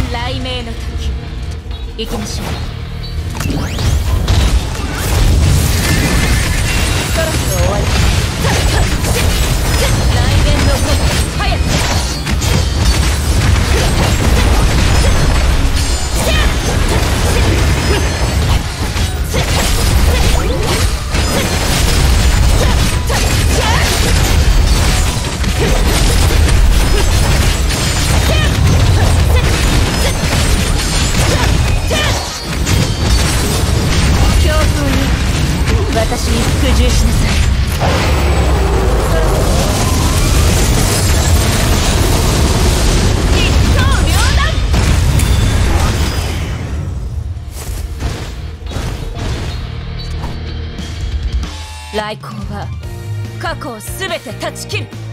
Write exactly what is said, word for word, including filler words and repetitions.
雷鳴の時、行きましょう。そろそろ終わり。雷電の炎、早く。強風に私に服従しなさい。一刀両断。来光は過去をすべて断ち切る。